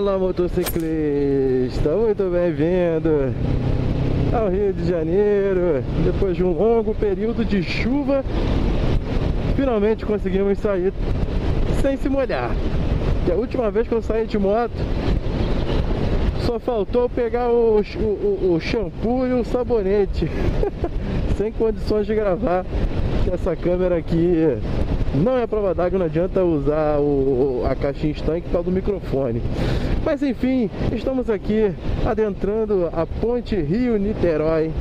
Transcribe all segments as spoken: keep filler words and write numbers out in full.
Olá, motociclista, muito bem-vindo ao Rio de Janeiro. Depois de um longo período de chuva, finalmente conseguimos sair sem se molhar. Que a última vez que eu saí de moto, só faltou pegar o, o, o shampoo e o sabonete. Sem condições de gravar, que essa câmera aqui não é prova d'água, não adianta usar o, a caixinha estanque por causa do microfone. Mas enfim, estamos aqui adentrando a ponte Rio-Niterói.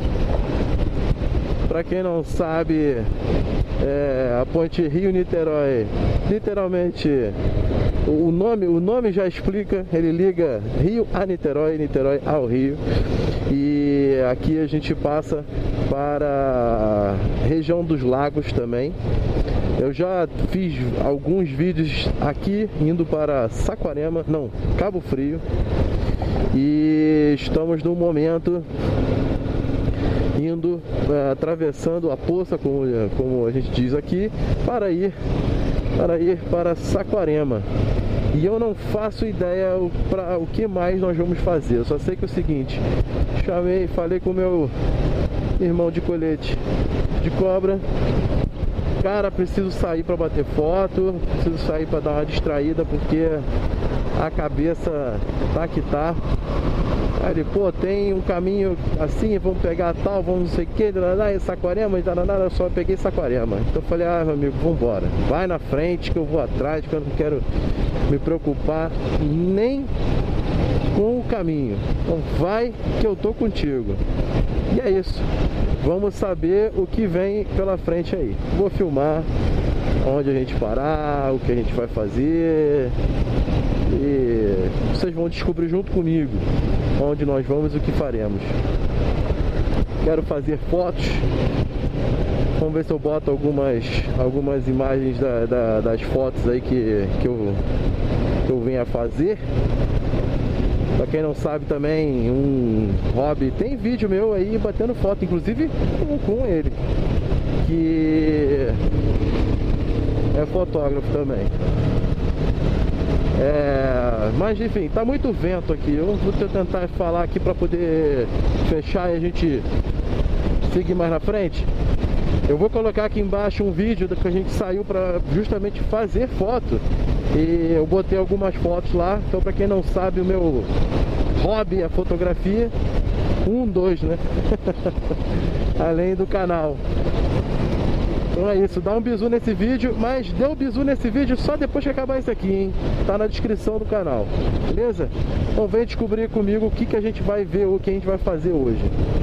Para quem não sabe, é, a ponte Rio-Niterói, literalmente, o nome, o nome já explica, ele liga Rio a Niterói, Niterói ao Rio. E aqui a gente passa para a região dos lagos também. Eu já fiz alguns vídeos aqui indo para Saquarema, não, Cabo Frio. E estamos no momento indo, é, atravessando a poça, como, como a gente diz aqui, para ir para ir para Saquarema. E eu não faço ideia para o que mais nós vamos fazer. Eu só sei que é o seguinte: chamei, falei com o meu irmão de colete de cobra. Cara, preciso sair para bater foto, preciso sair para dar uma distraída, porque a cabeça tá que tá. Aí ele, pô, tem um caminho assim, vamos pegar tal, vamos não sei o que, em Saquarema, eu só peguei Saquarema. Então eu falei, ah, meu amigo, vambora, vai na frente que eu vou atrás, que eu não quero me preocupar nem com o caminho. Então vai que eu tô contigo. E é isso, vamos saber o que vem pela frente aí. Vou filmar onde a gente parar, o que a gente vai fazer, e vocês vão descobrir junto comigo onde nós vamos e o que faremos. Quero fazer fotos. Vamos ver se eu boto algumas, algumas imagens da, da, das fotos aí que, que, eu, que eu venho a fazer. Pra quem não sabe também, um hobby, tem vídeo meu aí batendo foto, inclusive com, com ele, que é fotógrafo também. É, mas enfim, tá muito vento aqui. Eu vou tentar falar aqui para poder fechar e a gente seguir mais na frente. Eu vou colocar aqui embaixo um vídeo que a gente saiu para justamente fazer foto. E eu botei algumas fotos lá. Então, para quem não sabe, o meu hobby é fotografia. Um, dois, né? Além do canal. Então é isso, dá um bisu nesse vídeo, mas dê um bisu nesse vídeo só depois que acabar isso aqui, hein? Tá na descrição do canal, beleza? Então vem descobrir comigo o que, que a gente vai ver, o que a gente vai fazer hoje.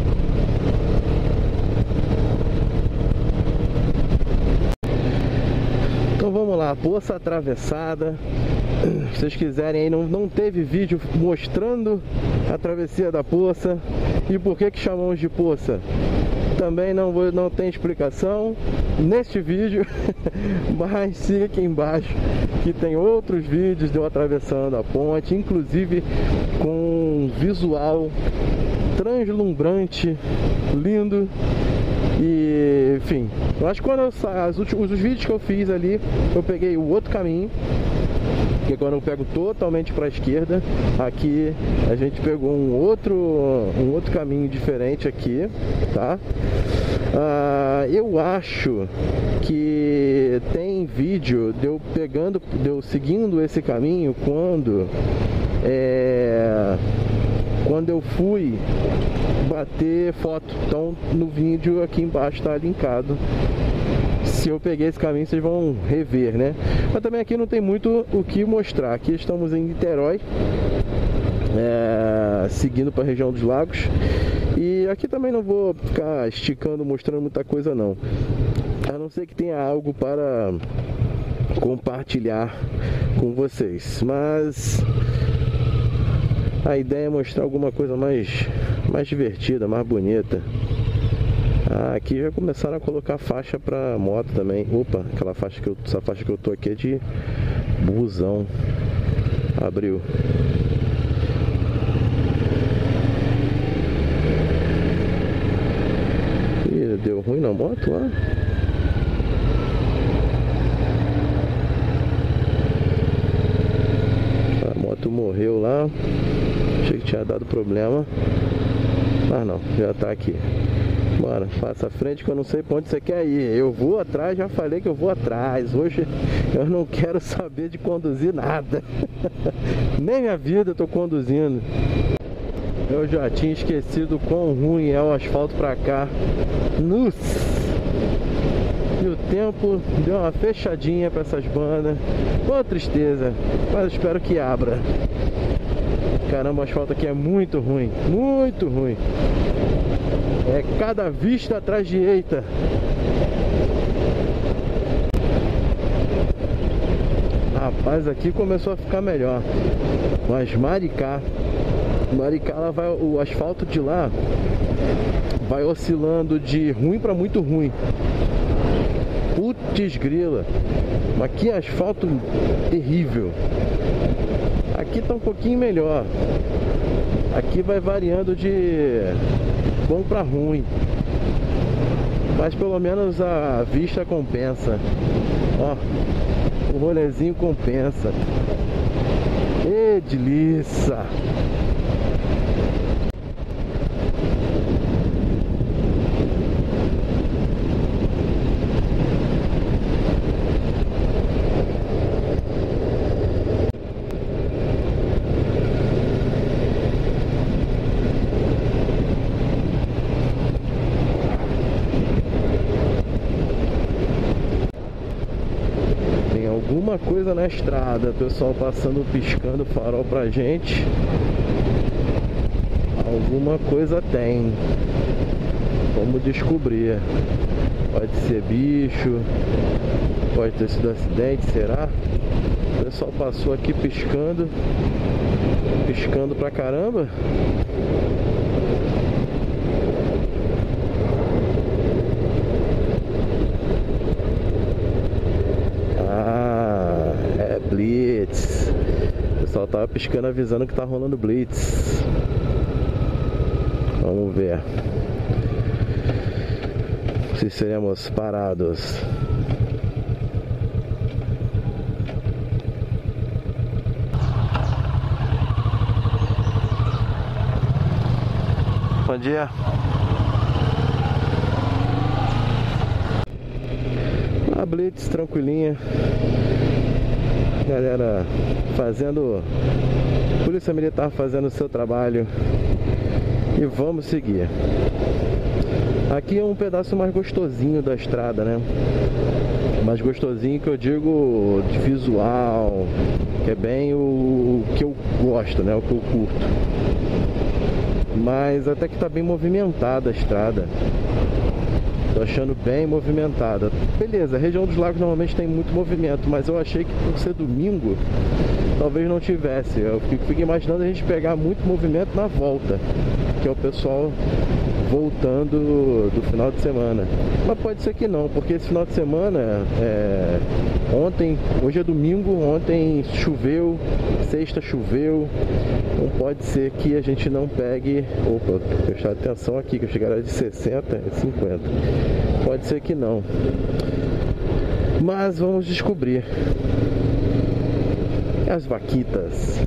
Então vamos lá, poça atravessada. Se vocês quiserem aí, não, não teve vídeo mostrando a travessia da poça. E por que que chamamos de poça? Também não, vou, não tem explicação neste vídeo, mas siga aqui embaixo que tem outros vídeos de eu atravessando a ponte, inclusive com um visual translumbrante, lindo. E enfim, eu acho que quando eu saio, os, últimos, os vídeos que eu fiz ali, eu peguei o outro caminho, que é quando eu pego totalmente para a esquerda. Aqui a gente pegou um outro, um outro caminho diferente aqui, tá? Ah, eu acho que tem vídeo de eu pegando, de eu seguindo esse caminho quando é, quando eu fui bater foto. Então no vídeo aqui embaixo está linkado. Se eu peguei esse caminho, vocês vão rever, né? Mas também aqui não tem muito o que mostrar. Aqui estamos em Niterói, é, seguindo para a região dos lagos. E aqui também não vou ficar esticando, mostrando muita coisa não. A não ser que tenha algo para compartilhar com vocês. Mas a ideia é mostrar alguma coisa mais, mais divertida, mais bonita. Ah, aqui já começaram a colocar faixa para moto também. Opa, aquela faixa que eu, essa faixa que eu tô aqui é de busão. Abriu. Ih, deu ruim na moto lá. A moto morreu lá. Achei que tinha dado problema. Mas não, já tá aqui. Bora, passa a frente que eu não sei pra onde você quer ir. Eu vou atrás, já falei que eu vou atrás. Hoje eu não quero saber de conduzir nada. Nem minha vida eu tô conduzindo. Eu já tinha esquecido quão ruim é o asfalto pra cá. Nossa! E o tempo deu uma fechadinha pra essas bandas. Ô, tristeza, mas espero que abra. Caramba, o asfalto aqui é muito ruim, muito ruim. É cada vista atrás de eita. Rapaz, aqui começou a ficar melhor. Mas Maricá, Maricá, ela vai, o asfalto de lá vai oscilando de ruim para muito ruim. Putz grila. Aqui é asfalto terrível. Aqui tá um pouquinho melhor. Aqui vai variando de bom para ruim. Mas pelo menos a vista compensa. Ó, o rolezinho compensa. E delícia! Alguma coisa na estrada, pessoal passando, piscando o farol pra gente. Alguma coisa tem. Vamos descobrir. Pode ser bicho, pode ter sido acidente, será? O pessoal passou aqui piscando, piscando pra caramba. Blitz. O pessoal tava piscando, avisando que tá rolando blitz. Vamos ver se seremos parados. Bom dia. A blitz tranquilinha. Galera fazendo, Polícia Militar fazendo o seu trabalho. E vamos seguir. Aqui é um pedaço mais gostosinho da estrada, né? Mais gostosinho que eu digo de visual, que é bem o que eu gosto, né? O que eu curto. Mas até que tá bem movimentada a estrada. Tô achando bem movimentada. Beleza, a região dos lagos normalmente tem muito movimento, mas eu achei que por ser domingo talvez não tivesse. Eu fico imaginando a gente pegar muito movimento na volta, que é o pessoal voltando do final de semana. Mas pode ser que não, porque esse final de semana é... ontem, hoje é domingo, ontem choveu, sexta choveu. Então pode ser que a gente não pegue. Opa, prestar atenção aqui que eu chegaria de sessenta a cinquenta. Pode ser que não. Mas vamos descobrir. E as vaquitas?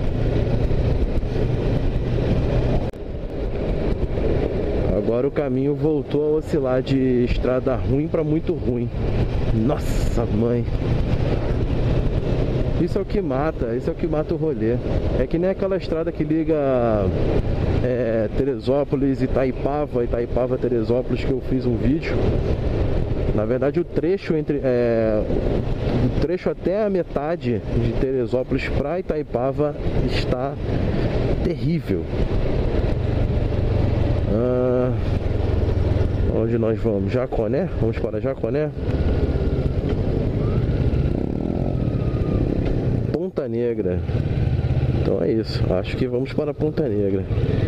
Agora o caminho voltou a oscilar de estrada ruim para muito ruim. Nossa mãe! Isso é o que mata, isso é o que mata o rolê. É que nem aquela estrada que liga é, Teresópolis e Itaipava, Itaipava, Teresópolis, que eu fiz um vídeo. Na verdade o trecho entre é, o trecho até a metade de Teresópolis para Itaipava está terrível. Ah, onde nós vamos? Jaconé? Vamos para Jaconé? Ponta Negra. Então é isso. Acho que vamos para Ponta Negra.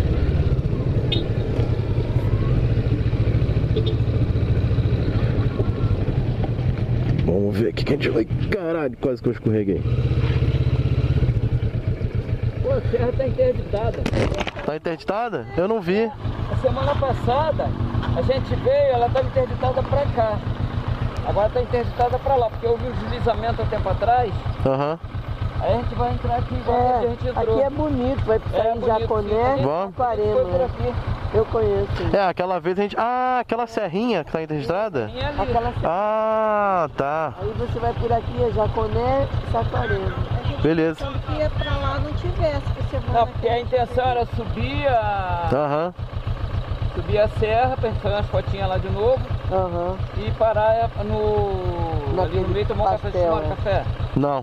Vamos ver aqui que a gente vai. Caralho, quase que eu escorreguei. Pô, a serra tá interditada. Tá interditada? Eu não vi. A semana passada a gente veio, ela estava interditada pra cá. Agora tá interditada pra lá, porque houve um deslizamento há tempo atrás. Aham. Aí a gente vai entrar aqui igual É, a gente entrou. aqui é bonito, vai sair É em bonito, Jaconé, sim. Vamos. Saquarema. Foi por aqui. Eu conheço. É, aquela vez a gente... Ah, aquela serrinha que tá registrada? Tinha ali. Aquela... Ah, tá. Aí você vai por aqui, é Jaconé e Saquarema. Beleza. Quando que ia pra lá não tivesse, que você vai Não, porque a intenção era subir a, Aham. subir a serra, pra gente fazer umas fotinhas lá de novo Aham. e parar no, ali Naquele no meio tomar um café, pastel, tomar um né? café. Não.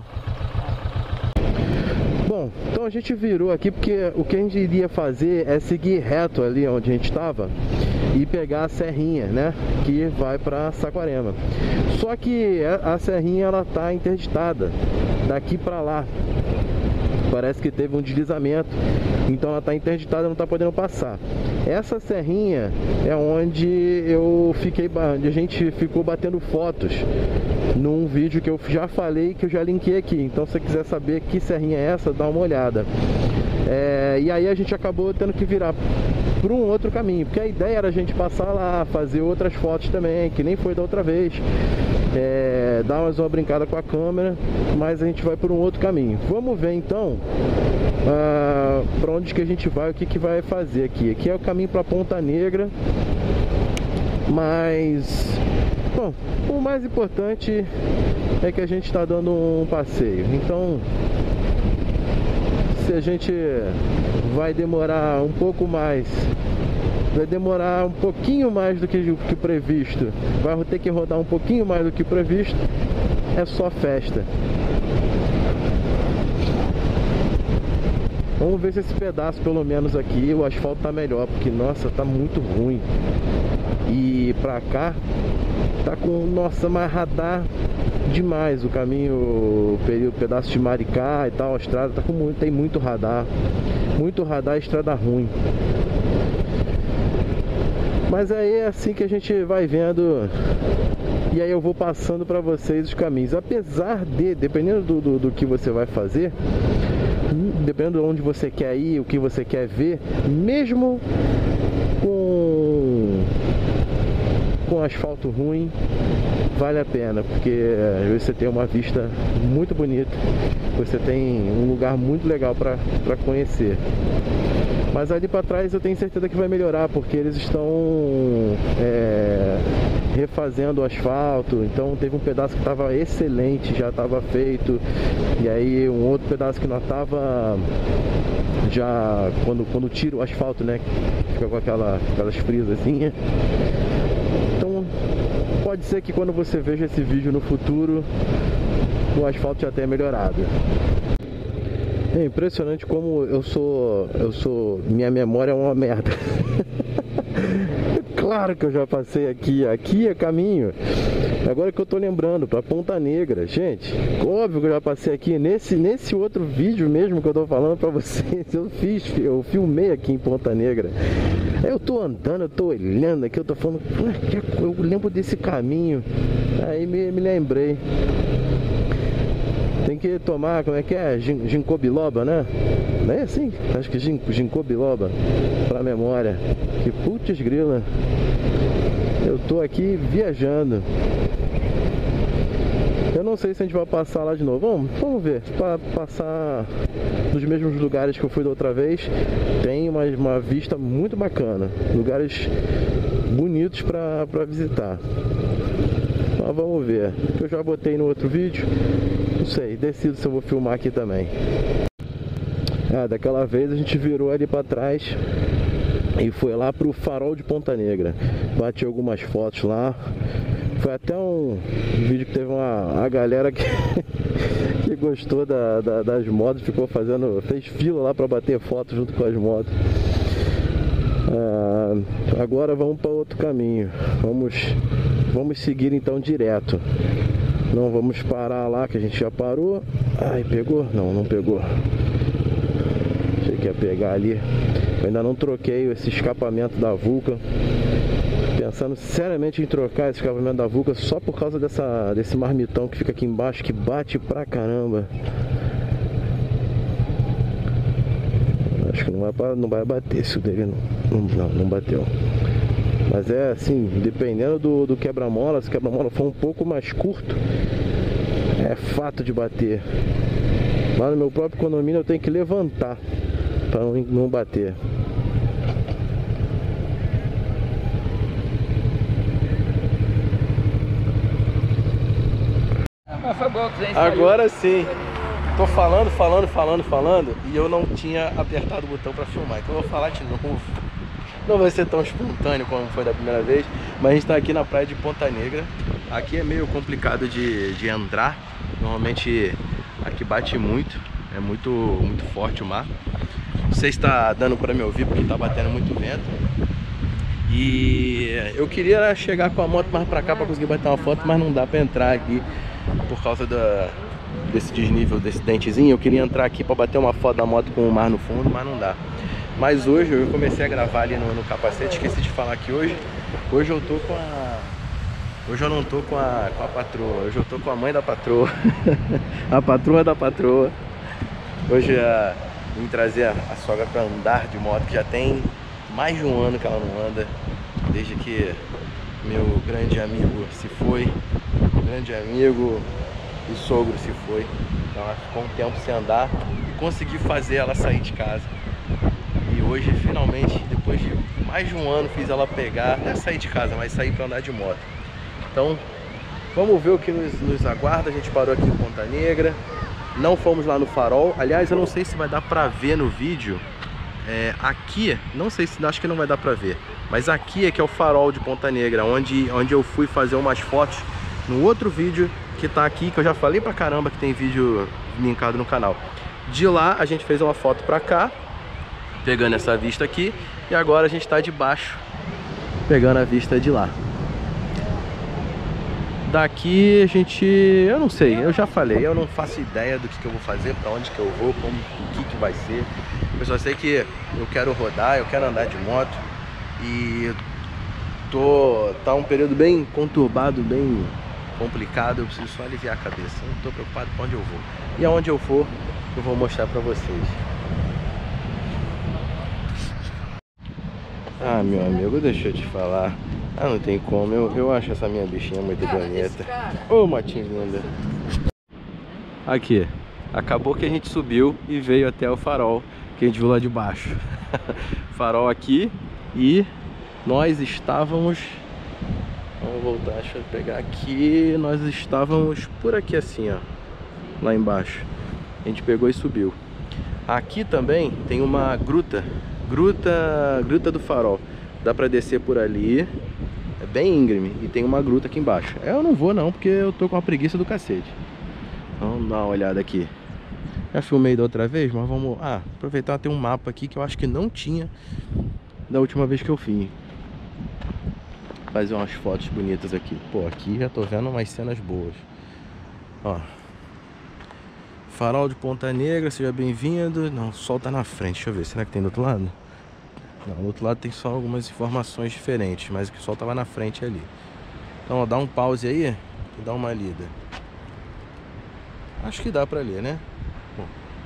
Bom, então a gente virou aqui porque o que a gente iria fazer é seguir reto ali onde a gente estava e pegar a serrinha, né, que vai para Saquarema. Só que a serrinha ela tá interditada daqui para lá. Parece que teve um deslizamento, então ela está interditada, não está podendo passar. Essa serrinha é onde eu fiquei, onde a gente ficou batendo fotos num vídeo que eu já falei, que eu já linkei aqui. Então se você quiser saber que serrinha é essa, dá uma olhada. É, e aí a gente acabou tendo que virar para um outro caminho, porque a ideia era a gente passar lá, fazer outras fotos também, que nem foi da outra vez. É, dar mais uma brincada com a câmera, mas a gente vai por um outro caminho. Vamos ver então ah, para onde que a gente vai, o que que vai fazer aqui. Aqui é o caminho para Ponta Negra, mas bom, o mais importante é que a gente está dando um passeio. Então, se a gente vai demorar um pouco mais, vai demorar um pouquinho mais do que o que previsto, vai ter que rodar um pouquinho mais do que previsto, é só festa. Vamos ver se esse pedaço, pelo menos aqui, o asfalto tá melhor, porque nossa, tá muito ruim. E pra cá tá com, nossa, mais radar demais o caminho, o pedaço de Maricá e tal, a estrada tá com muito, tem muito radar, muito radar, estrada ruim. Mas aí é assim que a gente vai vendo, e aí eu vou passando para vocês os caminhos. Apesar de, dependendo do, do, do que você vai fazer, dependendo de onde você quer ir, o que você quer ver, mesmo com, com asfalto ruim, vale a pena, porque às vezes você tem uma vista muito bonita, você tem um lugar muito legal para conhecer. Mas ali para trás eu tenho certeza que vai melhorar, porque eles estão é, refazendo o asfalto. Então teve um pedaço que estava excelente, já estava feito, e aí um outro pedaço que não estava, já quando, quando tira o asfalto, né, fica com aquela, aquelas frisas assim. Então pode ser que quando você veja esse vídeo no futuro, o asfalto já tenha melhorado. É impressionante como eu sou, eu sou, minha memória é uma merda. Claro que eu já passei aqui, aqui é caminho. Agora que eu tô lembrando, para Ponta Negra, gente, óbvio que eu já passei aqui nesse, nesse outro vídeo mesmo que eu tô falando para vocês. Eu fiz, eu filmei aqui em Ponta Negra. Aí eu tô andando, eu tô olhando aqui, eu tô falando, eu lembro desse caminho. Aí me, me lembrei. Tem que tomar, como é que é? Ginkgo biloba, né? Não é assim? Acho que ginkgo biloba pra memória. Que putz grila. Eu tô aqui viajando. Eu não sei se a gente vai passar lá de novo. Vamos, vamos ver. Para passar nos mesmos lugares que eu fui da outra vez, tem uma, uma vista muito bacana. Lugares bonitos para para visitar. Mas vamos ver. Eu já botei no outro vídeo. Não sei, decido se eu vou filmar aqui também. Ah, daquela vez a gente virou ali para trás e foi lá pro Farol de Ponta Negra. Bati algumas fotos lá. Foi até um vídeo que teve uma a galera que, que gostou da, da, das motos, ficou fazendo, fez fila lá para bater foto junto com as motos. Ah, agora vamos para outro caminho. Vamos, vamos seguir então direto. Não vamos parar lá que a gente já parou. Ai, pegou? Não, não pegou. Achei que ia pegar ali. Eu ainda não troquei esse escapamento da Vulcan. Pensando seriamente em trocar esse escapamento da Vulcan só por causa dessa, desse marmitão que fica aqui embaixo, que bate pra caramba. Acho que não vai, não vai bater se o dele não, não, não bateu. Mas é assim, dependendo do, do quebra-mola, se o quebra-mola for um pouco mais curto, é fato de bater. Lá no meu próprio condomínio eu tenho que levantar para não, não bater. Agora sim. Tô falando, falando, falando, falando e eu não tinha apertado o botão para filmar. Então eu vou falar de novo. Não vai ser tão espontâneo como foi da primeira vez, mas a gente tá aqui na praia de Ponta Negra. Aqui é meio complicado de, de entrar. Normalmente aqui bate muito, é muito, muito forte o mar. Não sei se tá dando para me ouvir porque tá batendo muito vento. E eu queria chegar com a moto mais para cá para conseguir bater uma foto, mas não dá para entrar aqui por causa da, desse desnível, desse dentezinho. Eu queria entrar aqui para bater uma foto da moto com o mar no fundo, mas não dá. Mas hoje eu comecei a gravar ali no, no capacete. Esqueci de falar que hoje Hoje eu tô com a Hoje eu não tô com a, com a patroa. Hoje eu tô com a mãe da patroa. A patroa da patroa. Hoje eu vim trazer a, a sogra para andar de moto, que já tem mais de um ano que ela não anda, desde que meu grande amigo se foi, grande amigo e sogro se foi. Então ela ficou um tempo sem andar e consegui fazer ela sair de casa. E hoje finalmente, depois de mais de um ano, fiz ela pegar, não é sair de casa, mas sair para andar de moto. Então vamos ver o que nos, nos aguarda. A gente parou aqui em Ponta Negra, não fomos lá no farol. Aliás, eu não sei se vai dar para ver no vídeo. É, aqui, não sei se, acho que não vai dar pra ver, mas aqui é que é o farol de Ponta Negra, onde, onde eu fui fazer umas fotos no outro vídeo que tá aqui, que eu já falei pra caramba que tem vídeo linkado no canal. De lá a gente fez uma foto pra cá, pegando essa vista aqui, e agora a gente tá de baixo, pegando a vista de lá. Daqui a gente, eu não sei, eu já falei, eu não faço ideia do que, que eu vou fazer, pra onde que eu vou, como, o que que vai ser. Eu só sei que eu quero rodar, eu quero andar de moto e tô, tá um período bem conturbado, bem complicado. Eu preciso só aliviar a cabeça, eu não tô preocupado com onde eu vou. E aonde eu for, eu vou mostrar pra vocês. Ah, meu amigo, deixa eu te falar. Ah, não tem como, eu, eu acho essa minha bichinha muito bonita. Ô, motinha linda. Aqui, acabou que a gente subiu e veio até o farol que a gente viu lá de baixo. Farol aqui e nós estávamos... Vamos voltar, deixa eu pegar aqui. Nós estávamos por aqui assim, ó, lá embaixo. A gente pegou e subiu. Aqui também tem uma gruta. Gruta, gruta do farol. Dá pra descer por ali. É bem íngreme. E tem uma gruta aqui embaixo. Eu não vou não, porque eu tô com uma preguiça do cacete. Vamos dar uma olhada aqui. Já filmei da outra vez, mas vamos... Ah, aproveitar, tem um mapa aqui que eu acho que não tinha da última vez que eu fiz. Fazer umas fotos bonitas aqui. Pô, aqui já tô vendo umas cenas boas. Ó. Farol de Ponta Negra, seja bem-vindo. Não, o sol tá na frente, deixa eu ver. Será que tem do outro lado? Não, do outro lado tem só algumas informações diferentes, mas o sol tava na frente ali. Então, ó, dá um pause aí e dá uma lida. Acho que dá pra ler, né? Bom.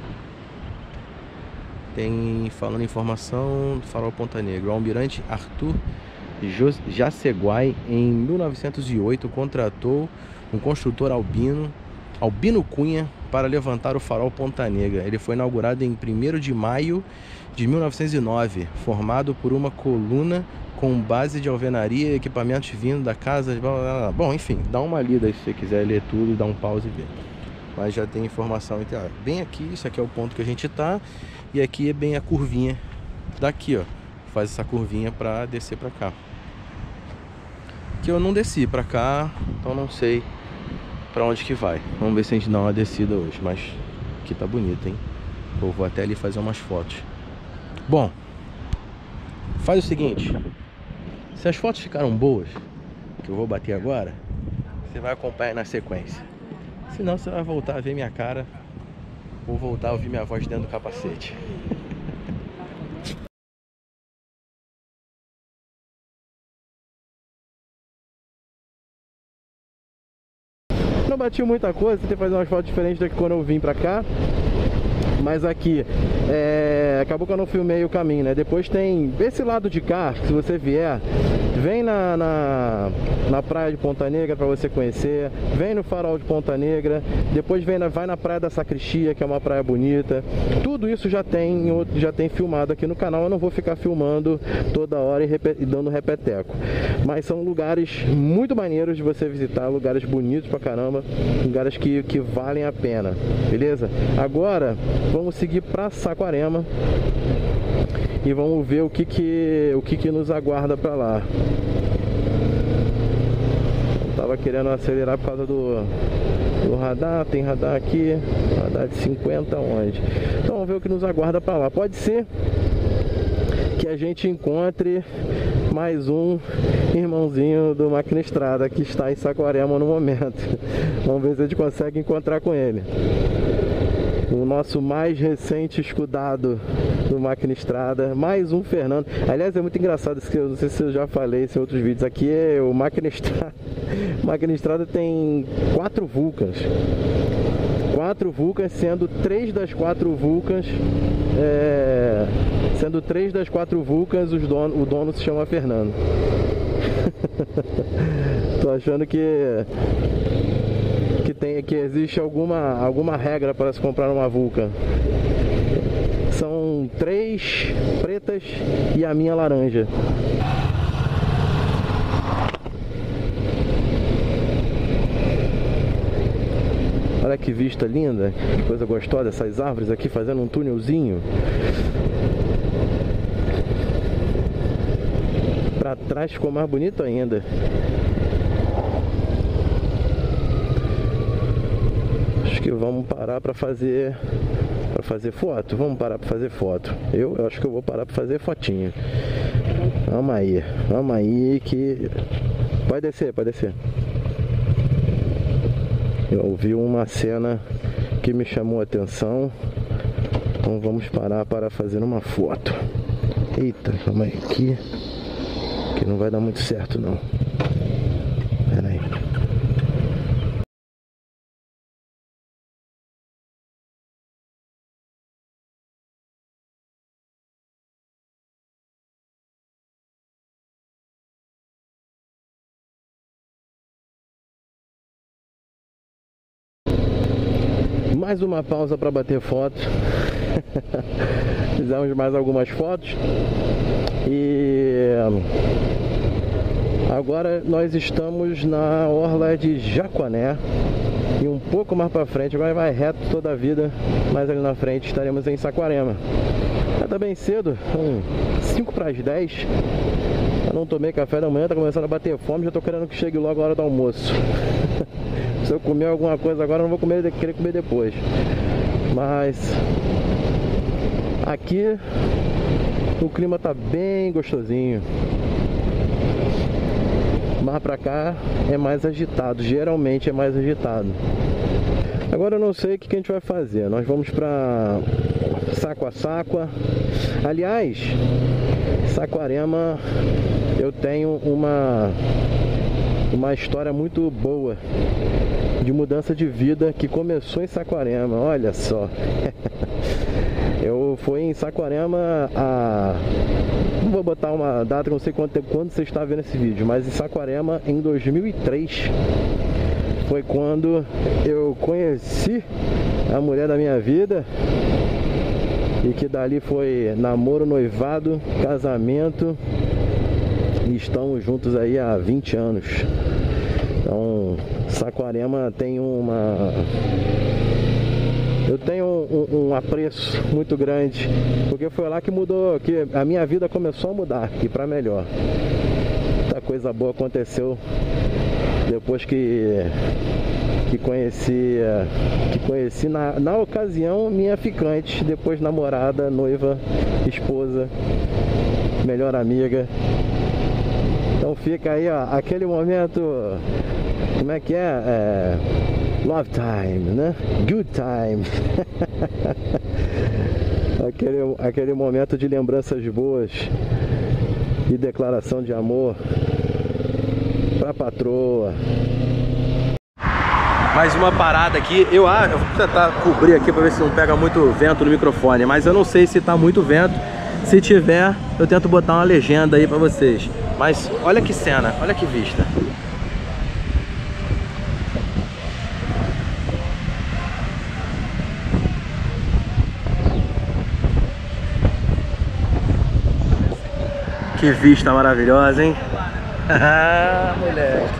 Tem, falando informação do farol Ponta Negra, o almirante Arthur Jaceguai, em mil novecentos e oito, contratou um construtor albino, Albino Cunha, para levantar o farol Ponta Negra. Ele foi inaugurado em primeiro de maio de mil novecentos e nove, formado por uma coluna com base de alvenaria e equipamentos vindo da casa de... Blá, blá, blá. Bom, enfim, dá uma lida aí se você quiser ler tudo, dá um pause e ver. Mas já tem informação entre... Bem aqui, isso aqui é o ponto que a gente tá. E aqui é bem a curvinha daqui, ó. Faz essa curvinha pra descer pra cá. Que eu não desci pra cá, então não sei pra onde que vai. Vamos ver se a gente dá uma descida hoje. Mas aqui tá bonito, hein? Eu vou até ali fazer umas fotos. Bom, faz o seguinte. Se as fotos ficaram boas, que eu vou bater agora, você vai acompanhar na sequência. Senão você vai voltar a ver minha cara ou voltar a ouvir minha voz dentro do capacete. Não bati muita coisa, tentei fazer umas fotos diferentes do que quando eu vim pra cá. Mas aqui, é... acabou que eu não filmei o caminho, né? Depois tem esse lado de cá, se você vier vem na, na, na praia de Ponta Negra para você conhecer, vem no farol de Ponta Negra, depois vem na, vai na praia da Sacristia, que é uma praia bonita. Tudo isso já tem, já tem filmado aqui no canal. Eu não vou ficar filmando toda hora e, repet, e dando repeteco, mas são lugares muito maneiros de você visitar, lugares bonitos pra caramba, lugares que, que valem a pena, beleza? Agora vamos seguir pra Saquarema e vamos ver o que que, o que, que nos aguarda pra lá. Eu tava querendo acelerar por causa do, do radar, tem radar aqui, radar de cinquenta onde? Então vamos ver o que nos aguarda pra lá. Pode ser que a gente encontre mais um irmãozinho do Máquina Estrada que está em Saquarema no momento. Vamos ver se a gente consegue encontrar com ele. O nosso mais recente escudado do Máquina Estrada, mais um Fernando. Aliás, é muito engraçado isso, que eu não sei se eu já falei isso em outros vídeos. Aqui é o Máquina Estrada. O Máquina Estrada tem quatro Vulcans. Quatro Vulcans, sendo três das quatro Vulcans, é, sendo três das quatro Vulcans, os dono, o dono se chama Fernando. Tô achando que que tem que existe alguma alguma regra para se comprar uma Vulcan. São três pretas e a minha laranja. Olha que vista linda, que coisa gostosa, essas árvores aqui fazendo um túnelzinho. Pra trás ficou mais bonito ainda. Acho que vamos parar para fazer para fazer foto. Vamos parar para fazer foto. Eu, eu acho que eu vou parar para fazer fotinha. Vamos aí, vamos aí que pode descer, pode descer. Eu ouvi uma cena que me chamou a atenção, então vamos parar para fazer uma foto. Eita, calma aí, aqui, que não vai dar muito certo não. Pera aí. Mais uma pausa para bater foto. Fizemos mais algumas fotos. E agora nós estamos na orla de Jacuané. E um pouco mais para frente, agora vai reto toda a vida, mas ali na frente estaremos em Saquarema. Já tá bem cedo, são cinco para as dez. Eu não tomei café da manhã, tá começando a bater fome, já tô querendo que chegue logo a hora do almoço. Se eu comer alguma coisa agora, eu não vou comer, querer comer depois. Mas aqui o clima tá bem gostosinho. Mas pra cá é mais agitado, geralmente é mais agitado. Agora eu não sei o que a gente vai fazer. Nós vamos pra Saquaçaqua. Aliás, Saquarema, eu tenho uma uma história muito boa de mudança de vida que começou em Saquarema. Olha só. Eu fui em Saquarema a... não vou botar uma data, não sei quanto, quando você está vendo esse vídeo, mas em Saquarema em dois mil e três foi quando eu conheci a mulher da minha vida. E que dali foi namoro, noivado, casamento. E estamos juntos aí há vinte anos. Então, Saquarema tem uma... Eu tenho um, um apreço muito grande, porque foi lá que mudou, que a minha vida começou a mudar, e para melhor. Muita coisa boa aconteceu depois que que conheci, que conheci na, na ocasião minha ficante, depois namorada, noiva, esposa, melhor amiga. Então fica aí, ó, aquele momento, como é que é? é love time, né? Good time. aquele, aquele momento de lembranças boas e declaração de amor pra patroa. Mais uma parada aqui, eu, ah, eu vou tentar cobrir aqui para ver se não pega muito vento no microfone, mas eu não sei se tá muito vento, Se tiver, eu tento botar uma legenda aí pra vocês. Mas olha que cena, olha que vista. Que vista maravilhosa, hein? Ah, moleque.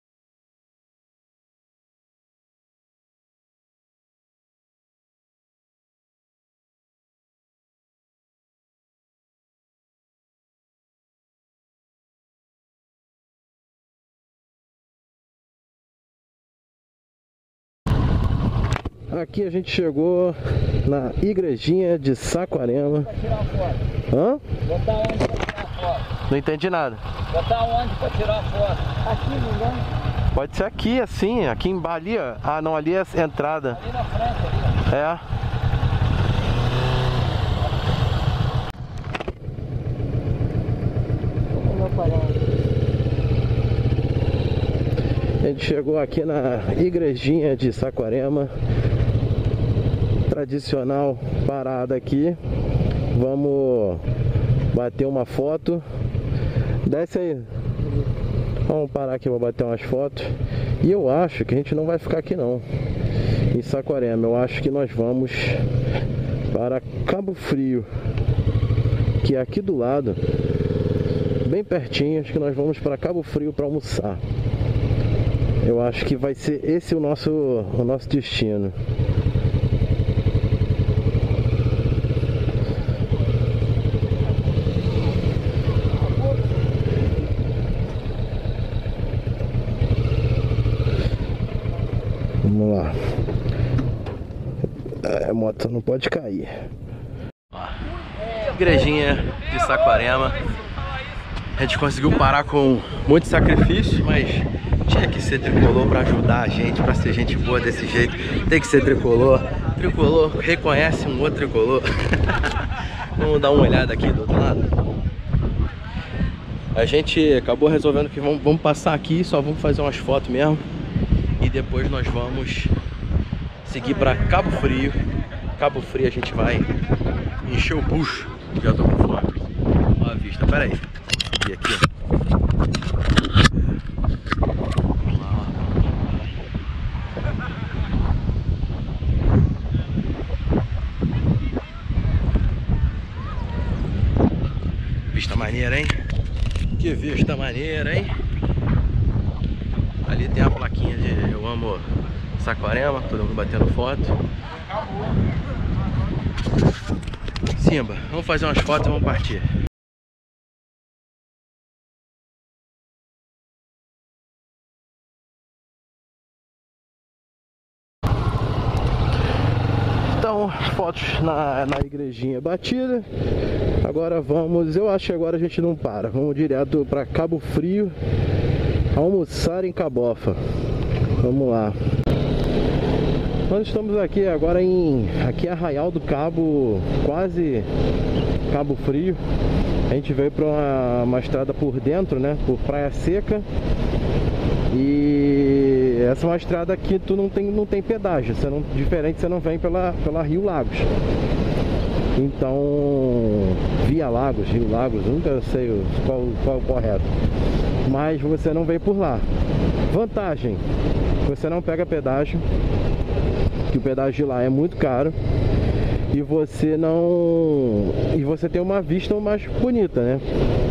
Aqui a gente chegou na igrejinha de Saquarema. Hã? Botar onde pra tirar foto? Não entendi nada. Botar onde pra tirar foto? Aqui, não dá? Pode ser aqui, assim, aqui em ali, ó. Ah, não, ali é a entrada. Ali na frente, ali. É. Vamos parar. A gente chegou aqui na igrejinha de Saquarema. Tradicional parada aqui. Vamos bater uma foto. Desce aí. Vamos parar aqui para bater umas fotos. E eu acho que a gente não vai ficar aqui não, em Saquarema. Eu acho que nós vamos para Cabo Frio, que é aqui do lado, bem pertinho. Acho que nós vamos para Cabo Frio para almoçar. Eu acho que vai ser esse o nosso, o nosso destino. Vamos lá. A moto não pode cair. Igrejinha de Saquarema. A gente conseguiu parar com muito sacrifício, mas tinha que ser tricolor para ajudar a gente, para ser gente boa desse jeito. Tem que ser tricolor. Tricolor reconhece um outro tricolor. Vamos dar uma olhada aqui do outro lado. A gente acabou resolvendo que vamos, vamos passar aqui, só vamos fazer umas fotos mesmo. E depois nós vamos seguir para Cabo Frio. Cabo Frio a gente vai encher o bucho. Já tô com fome. Olha a vista, pera aí. E aqui, ó. Vamos lá, ó. Vista maneira, hein? Que vista maneira, hein? Ali tem a plaquinha de eu amo Saquarema, todo mundo batendo foto. Simba, vamos fazer umas fotos e vamos partir. Então, fotos na, na igrejinha batida. Agora vamos, eu acho que agora a gente não para. Vamos direto para Cabo Frio, almoçar em Cabofa. Vamos lá. Nós estamos aqui agora em aqui é Arraial do Cabo, quase Cabo Frio. A gente veio para uma, uma estrada por dentro, né? Por Praia Seca. E essa é uma estrada aqui, tu não tem, não tem pedágio. Você não, diferente, você não vem pela, pela Rio Lagos. Então, via Lagos, Rio Lagos, nunca sei qual, qual é o correto. Mas você não vem por lá. Vantagem, você não pega pedágio, que o pedágio de lá é muito caro. E você não... E você tem uma vista mais bonita, né?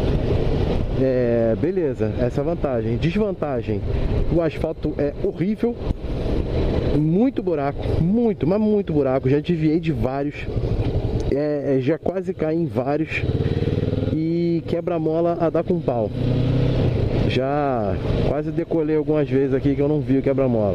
É, beleza, essa é a vantagem. Desvantagem, o asfalto é horrível. Muito buraco, muito, mas muito buraco. Já desviei de vários. É, já quase caí em vários. E quebra-mola a dar com pau. Já quase decolei algumas vezes aqui que eu não vi o quebra-mola.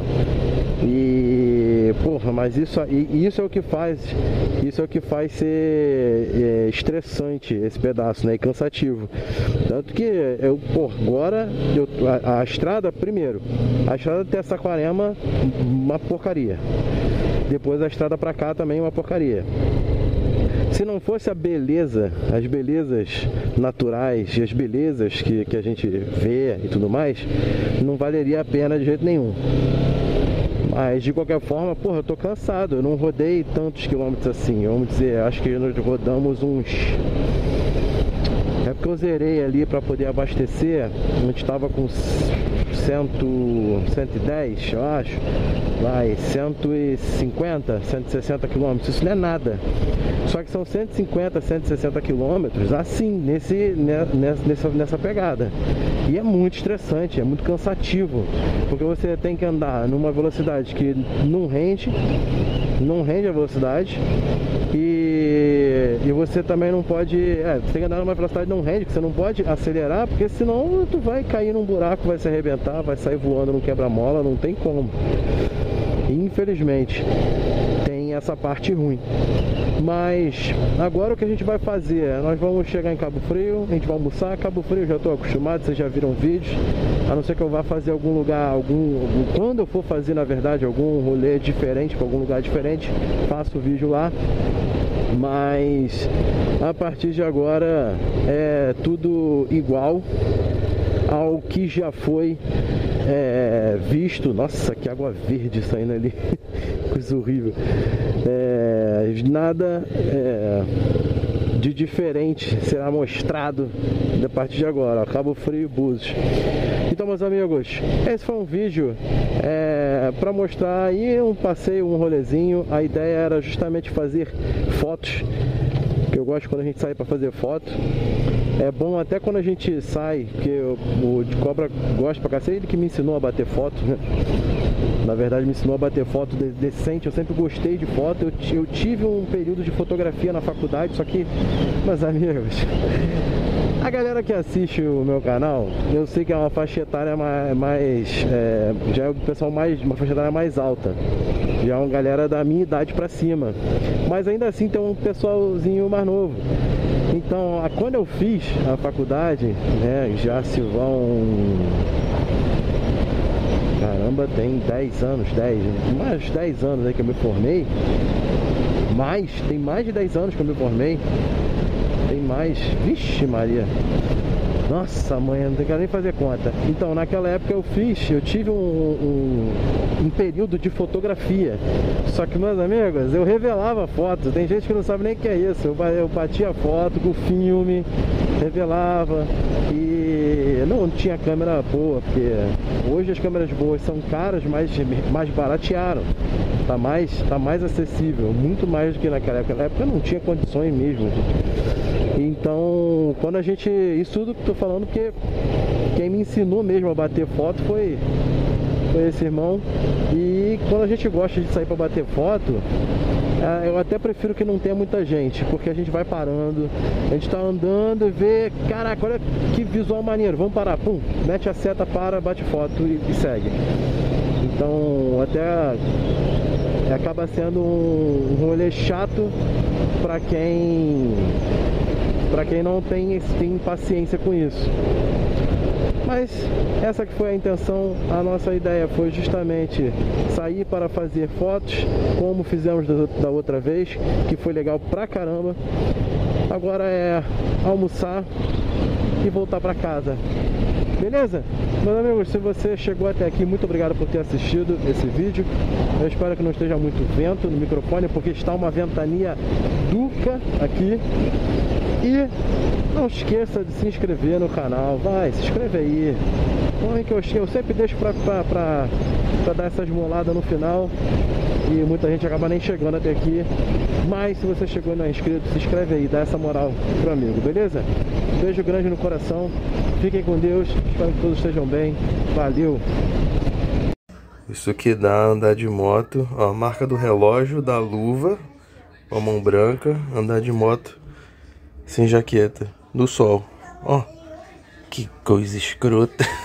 E porra, mas isso, isso é o que faz Isso é o que faz ser é, estressante esse pedaço, né? E cansativo. Tanto que eu, porra, agora eu, a, a estrada, primeiro, a estrada até Saquarema, uma porcaria. Depois a estrada pra cá também uma porcaria. Se não fosse a beleza, as belezas naturais e as belezas que, que a gente vê e tudo mais, não valeria a pena de jeito nenhum. Mas de qualquer forma, porra, eu tô cansado. Eu não rodei tantos quilômetros assim. Vamos dizer, acho que nós rodamos uns É porque eu zerei ali para poder abastecer. A gente estava com cento, cento e dez, eu acho. Vai, cento e cinquenta, cento e sessenta quilômetros. Isso não é nada. Só que são cento e cinquenta, cento e sessenta quilômetros assim, nesse, nessa, nessa pegada. E é muito estressante, é muito cansativo. Porque você tem que andar numa velocidade que não rende, não rende a velocidade. E, e você também não pode, é, você tem que andar numa velocidade não rende, que você não pode acelerar, porque senão tu vai cair num buraco, vai se arrebentar, vai sair voando num quebra-mola, não tem como. Infelizmente, tem essa parte ruim. Mas agora o que a gente vai fazer? Nós vamos chegar em Cabo Frio, a gente vai almoçar. Cabo Frio eu já estou acostumado, vocês já viram vídeos. A não ser que eu vá fazer algum lugar, algum, quando eu for fazer, na verdade, algum rolê diferente, para algum lugar diferente, faço o vídeo lá. Mas a partir de agora é tudo igual ao que já foi é, visto. Nossa, que água verde saindo ali. Coisa horrível. É, nada é, de diferente será mostrado a partir de agora, ó, Cabo Frio e Búzios. Então, meus amigos, esse foi um vídeo é, para mostrar aí um passeio, um rolezinho. A ideia era justamente fazer fotos, que eu gosto quando a gente sai para fazer foto. É bom até quando a gente sai, porque eu, o de cobra gosta pra cacete, ele que me ensinou a bater foto, né? Na verdade me ensinou a bater foto de, decente, eu sempre gostei de foto, eu, eu tive um período de fotografia na faculdade, só que, meus amigos, a galera que assiste o meu canal, eu sei que é uma faixa etária mais, mais é, já é o pessoal mais, uma faixa etária mais alta, já é uma galera da minha idade pra cima, mas ainda assim tem um pessoalzinho mais novo. Então, quando eu fiz a faculdade, né, já se vão... Caramba, tem dez anos, dez, mais dez anos aí que eu me formei. Mais, tem mais de dez anos que eu me formei. Tem mais, vixe Maria. Nossa, mãe, não quero nem fazer conta. Então, naquela época eu fiz, eu tive um, um, um período de fotografia. Só que, meus amigos, eu revelava fotos. Tem gente que não sabe nem o que é isso. Eu, eu batia foto com filme, revelava. E não tinha câmera boa, porque hoje as câmeras boas são caras, mas mais baratearam. Tá mais, tá mais acessível, muito mais do que naquela época. Naquela época não tinha condições mesmo. Então, quando a gente... Isso tudo que eu tô falando, porque quem me ensinou mesmo a bater foto foi, foi esse irmão. E quando a gente gosta de sair para bater foto, eu até prefiro que não tenha muita gente, porque a gente vai parando, a gente tá andando e vê, caraca, olha que visual maneiro, vamos parar, pum, mete a seta, para, bate foto e, e segue. Então, até acaba sendo um rolê chato para quem para quem não tem, tem paciência com isso. Mas essa que foi a intenção, a nossa ideia foi justamente sair para fazer fotos, como fizemos da outra vez, que foi legal pra caramba. Agora é almoçar e voltar para casa. Beleza? Meus amigos, se você chegou até aqui, muito obrigado por ter assistido esse vídeo. Eu espero que não esteja muito vento no microfone, porque está uma ventania duca aqui. E não esqueça de se inscrever no canal. Vai, se inscreve aí. Põe que eu, eu sempre deixo pra, pra, pra, pra dar essa esmolada no final. E muita gente acaba nem chegando até aqui. Mas se você chegou e não é inscrito, se inscreve aí, dá essa moral pro amigo, beleza? Beijo grande no coração. Fiquem com Deus. Espero que todos estejam bem. Valeu! Isso que dá andar de moto. Ó, a marca do relógio, da luva, a mão branca, andar de moto sem jaqueta, no sol. Ó, que coisa escrota.